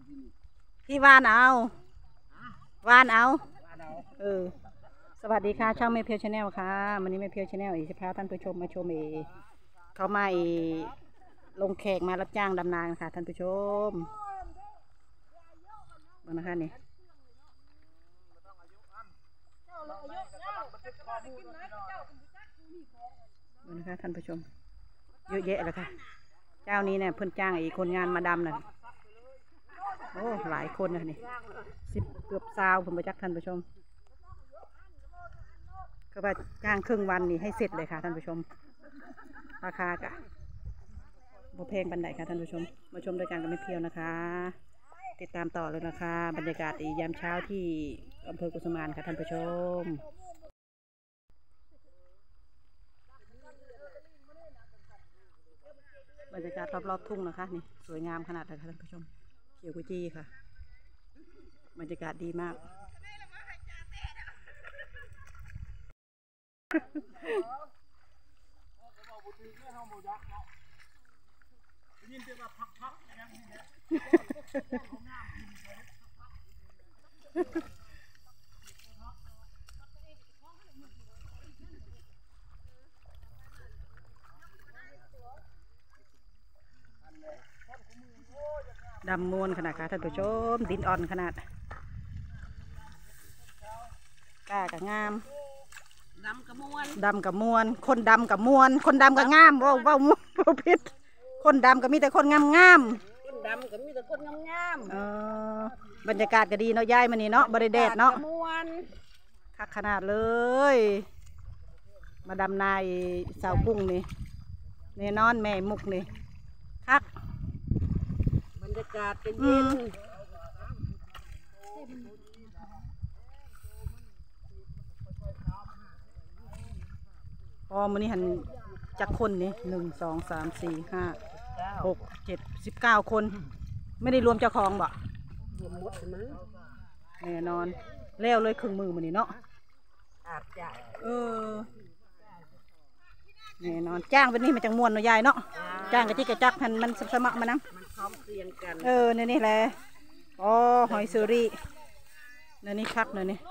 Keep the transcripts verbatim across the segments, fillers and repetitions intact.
พี่วานเอาวานเอาเออสวัสดีค่ะช่องเมเพียวชาแนลค่ะวันนี้เมเพียวชาแนลอีกจะพาท่านผู้ชมมาชมเอเขามาเอลงแขกมารับจ้างดำนาค่ะท่านผู้ชมมานะคะนี่มานะคะท่านผู้ชมเยอะแยะเลยค่ะเจ้านี้เนี่ยเพิ่นจ้างไอ้คนงานมาดำน่ะโอ้หลายคนนะนี่สิบเกือบสาวผมไปจักท่านผู้ชมก็ว่าจ้างครึ่งวันนี่ให้เสร็จเลยค่ะท่านผู้ชมราคากะบ่แพงบันไดค่ะท่านผู้ชมมาชมด้วยกันกับไม่เพียวนะคะติดตามต่อเลยนะคะบรรยากาศยามเช้าที่อำเภอกุสุมานค่ะท่านผู้ชมบรรยากาศรอบๆทุ่งนะคะนี่สวยงามขนาดเลยค่ะท่านผู้ชมเขียวกุจีค่ะบรรยากาศดีมากดำมวนขนาดค่ะท่านผู้ชมดินอ่อนขนาดกล้ากับงามดำกับมวนดำกับมวนคนดำกับมวนคนดำกับงามว้าวว้าวมวนพิษคนดำก็มีแต่คนงามงามคนดำก็มีแต่คนงามงามเออบรรยากาศก็ดีเนาะย้ายมานี่เนาะบริเดชเนาะมวนคักขนาดเลยมาดำนายสาวกุ้งนี่แน่นอนแม่มุกนี่คักบรรยากาศเป็นเย็นพอมื้อนี้หันจักคนนี่หนึ่งสองสามสี่ห้าหกเจ็ดสิบเก้าคนไม่ได้รวมเจ้าของบ่รวมหมดมั้งแน่นอนแล้วเลยครึ่งมือมื้อนี้เนาะอาบจ้ะเออแน่นอนจ้างวันนี้มันจังมวนเนาะยายเนาะจ้างกะทิกะจักหันมันสมัครมานะมันพร้อมเรียงกันเออนี่นี่แหละอ๋อหอยซูรีนี่นี่คักนี่นี่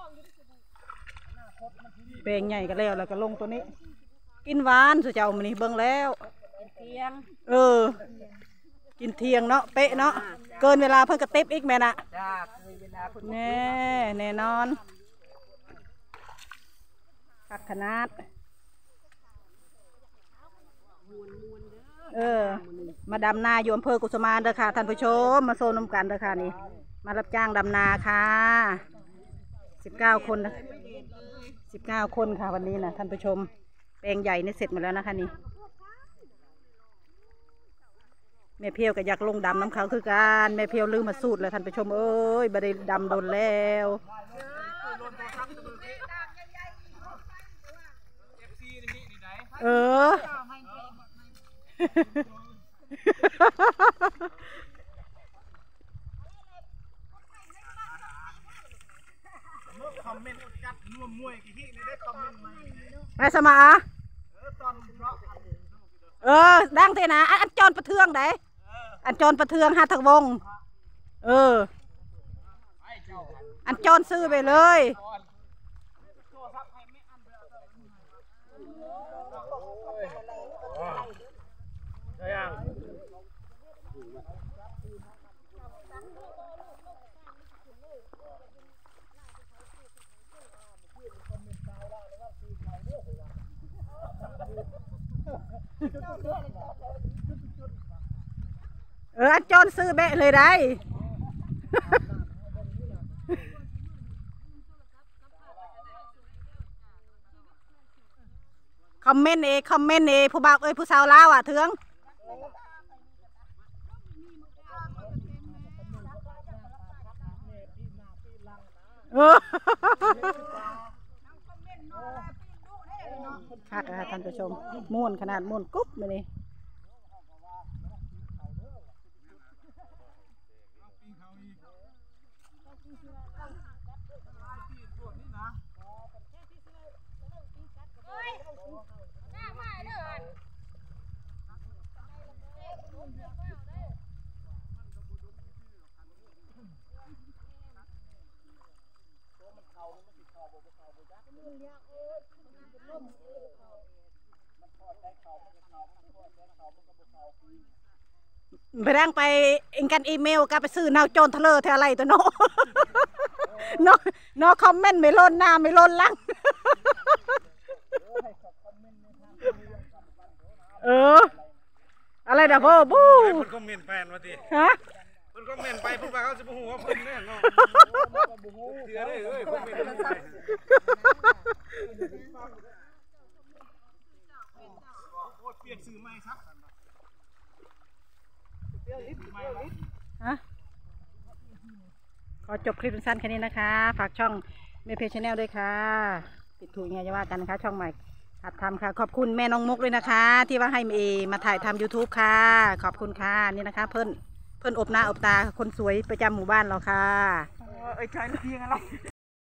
แปลงใหญ่กันแล้วแล้วก็ลงตัวนี้กินหวานสุเจ้ามันนี่เบิ่งแล้วเที่ยงเออกินเที่ยงเนาะเป๊ะเนาะเกินเวลาเพิ่งกระเต็บอีกแม่น่ะแน่แน่นอนคักขนาดเออมาดำนาอยู่อำเภอกุสุมานเด้อค่ะท่านผู้ชมมาโซนน้ำกันเด้อค่ะนี่มารับจ้างดำนาค่ะสิบเก้าคนนะสิบเก้าคนค่ะวันนี้นะท่านผู้ชมแปลงใหญ่นี่เสร็จหมดแล้วนะคะนี่แม่เพียวก็อยากลงดำน้ำเขาคือการแม่เพียวลืมมาสูตรเลยท่านผู้ชมเอ้ยบ่ได้ดำโดนแล้วเออไปสมาเออดังเทนะอันจรประเทืองได้อันจรประเทืองหาทางวงเอออันจรซื้อไปเลยเอออันจรซื้อเบะเลยได้คอมเมนต์เอคอมเมนต์เอผู้บ่าวเอ้ยผู้สาวลาวอ่ะเถืองเออคักค่ะท่านผู้ชมม่วนขนาดม่วนกุ๊บเลยนี่ไปร่างไปเองกันอีเมลก็ไปซื้อแนวโจรทะเลเท่าไรตัวเนาะเนาะเนาะคอมเมนต์ไม่ล้นหน้าไม่ล้นหลังเอออะไรเด้อพ่อบู๊เพิ่นคอมเมนต์แฟนว่าติฮะเพิ่นคอมเมนต์ไปเพิ่นว่าเขาสิบ่ฮู้ว่าเพิ่นแน่เนาะเถื่อเลยเอ้ยคอมเมนต์ไปโอ้เปลี่ยนชื่อใหม่ครับฮะขอจบคลิปสั้นๆแค่นี้นะคะฝากช่องเมเพชแนลด้วยค่ะปิดถูกไงจะว่ากันนะคะช่องใหม่หัดทำค่ะขอบคุณแม่น้องมุกด้วยนะคะ ที่ว่าให้เอมาถ่ายทำ ยูทูบ ค่ะขอบคุณค่ะนี่นะคะ เพิ่นเพิ่นอบหน้าอบตาคนสวยประจำหมู่บ้านเราค่ะเอ้ยใช้เพียงอะไร